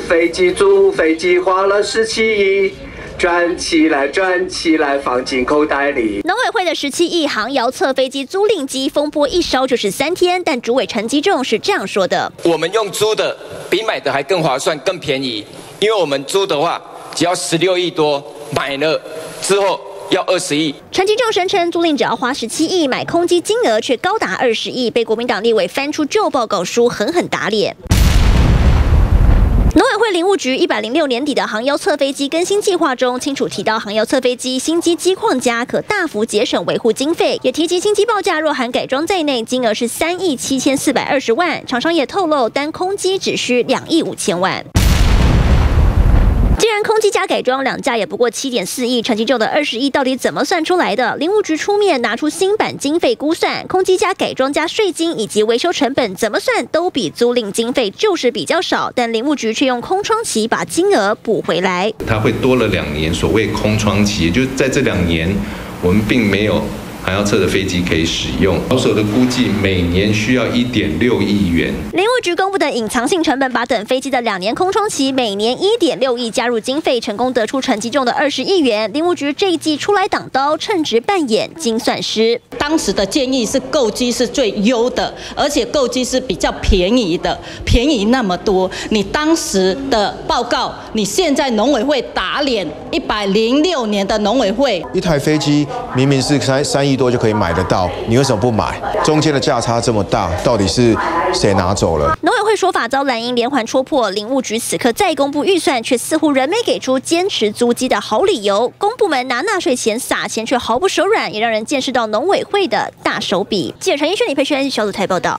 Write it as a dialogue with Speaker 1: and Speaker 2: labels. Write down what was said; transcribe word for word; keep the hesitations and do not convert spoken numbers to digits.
Speaker 1: 飞机，租飞机花了十七亿。 转起来，转起来，放进口袋里。
Speaker 2: 农委会的十七亿航遥测飞机租赁机风波一烧就是三天，但主委陈吉仲是这样说的：
Speaker 3: 我们用租的比买的还更划算、更便宜，因为我们租的话只要十六亿多，买了之后要二十亿。
Speaker 2: 陈吉仲声称，租赁只要花十七亿，买空机金额却高达二十亿，被国民党立委翻出旧报告书，狠狠打脸。 农委会林务局一百零六年底的航遥测飞机更新计划中，清楚提到航遥测飞机新机机况佳，可大幅节省维护经费，也提及新机报价若含改装在内，金额是三亿七千四百二十万。厂商也透露，单空机只需两亿五千万。 既然空机加改装两架也不过七点四亿，陈吉仲的二十亿到底怎么算出来的？林务局出面拿出新版经费估算，空机加改装加税金以及维修成本怎么算都比租赁经费就是比较少，但林务局却用空窗期把金额补回来。
Speaker 4: 它会多了两年所谓空窗期，也就是在这两年我们并没有 航遥测的飞机可以使用，保守的估计每年需要一点六亿元。
Speaker 2: 林务局公布的隐藏性成本，把等飞机的两年空窗期每年一点六亿加入经费，成功得出陈吉仲的二十亿元。林务局这一季出来挡刀，称职扮演精算师。
Speaker 5: 当时的建议是购机是最优的，而且购机是比较便宜的，便宜那么多。你当时的报告，你现在农委会打脸一百零六年的农委会，
Speaker 6: 一台飞机明明是三三亿多就可以买得到，你为什么不买？中间的价差这么大，到底是谁拿走了？
Speaker 2: 农委会说法遭蓝营连环戳破，林务局此刻再公布预算，却似乎仍没给出坚持租机的好理由。公部门拿纳税钱撒钱，却毫不手软，也让人见识到农委会的大手笔。记者陈奕迅、李佩轩小组台报道。